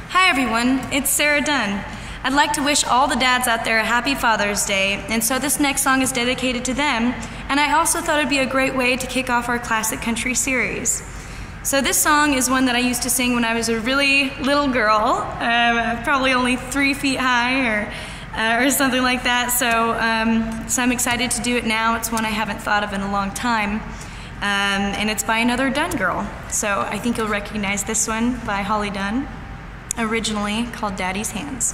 Hi everyone, it's Sarah Dunn. I'd like to wish all the dads out there a happy Father's Day, and so this next song is dedicated to them, and I also thought it'd be a great way to kick off our classic country series. So this song is one that I used to sing when I was a really little girl, probably only 3 feet high or something like that, so I'm excited to do it now. It's one I haven't thought of in a long time, and it's by another Dunn girl, so I think you'll recognize this one by Holly Dunn, originally called Daddy's Hands.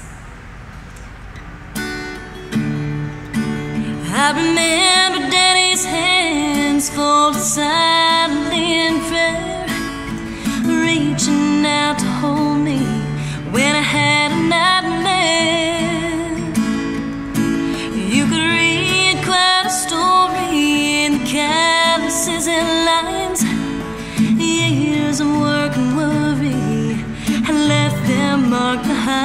I remember Daddy's hands folded silently in prayer, reaching out to hold me when I had a nightmare. You could read quite a story in the calluses and lines. Years of work and worry had left their mark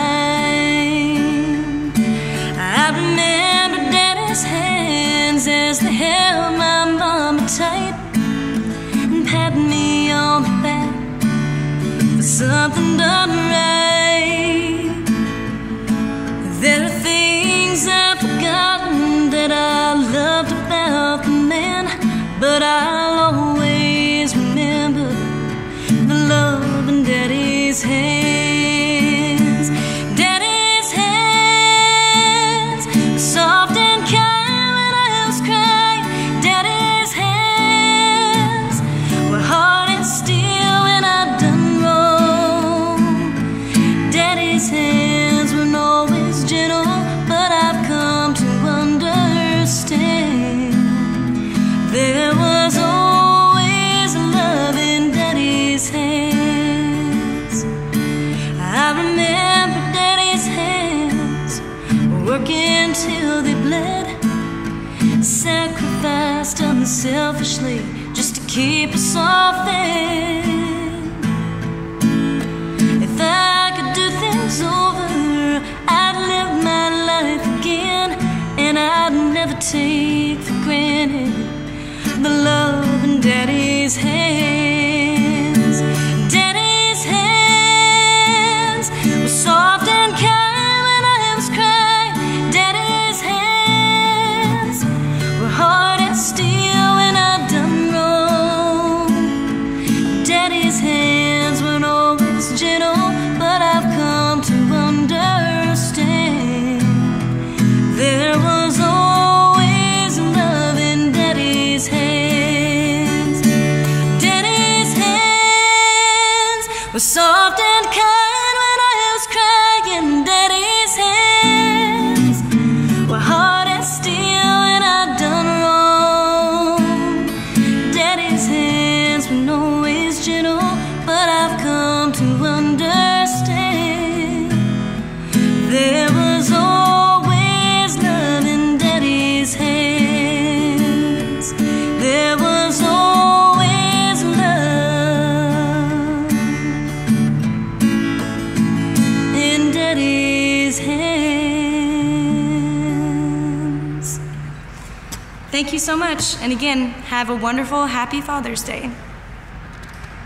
behind. I remember Daddy's hands as they held my mama tight and patted me on the back for something done right. There are things I've forgotten that I loved about the man, but I'll always remember the love in Daddy's hands. Daddy's hands were soft and kind when I was crying. Daddy's hands were hard and steel when I'd done wrong. Daddy's hands weren't always gentle, but I've come to understand there was always love in Daddy's hands. I remember Daddy's hands working till they bled, sacrificed unselfishly just to keep us all fed. If I could do things over, I'd live my life again, and I'd never take for granted the love in Daddy's hands. Daddy's hands were soft and kind when I was crying. Daddy's hands were hard and steel when I'd done wrong. Daddy's hands weren't always gentle, but I've come to understand there was always love in Daddy's hands. Daddy's hands were soft and kind when I was crying. Daddy's hands were hard and steel when I'd done wrong. Daddy's hands weren't always gentle, but I've come to understand there was always love in Daddy's hands. There was always love in Daddy's hands. Thank you so much, and again, have a wonderful, happy Father's Day.